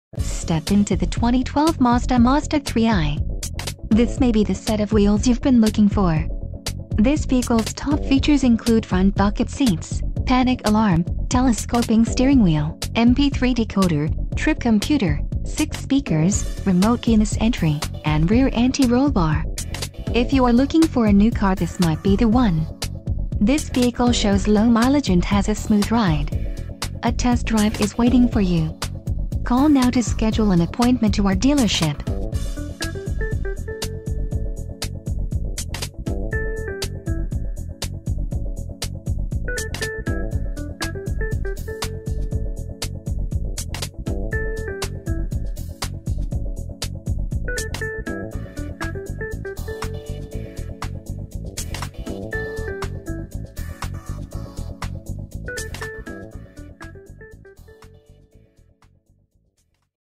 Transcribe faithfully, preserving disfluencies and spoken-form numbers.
Step into the twenty twelve Mazda Mazda three i. This may be the set of wheels you've been looking for. This vehicle's top features include front bucket seats, panic alarm, telescoping steering wheel, M P three decoder, trip computer, six speakers, remote keyless entry, and rear anti-roll bar. If you are looking for a new car, this might be the one. This vehicle shows low mileage and has a smooth ride. A test drive is waiting for you. Call now to schedule an appointment to our dealership.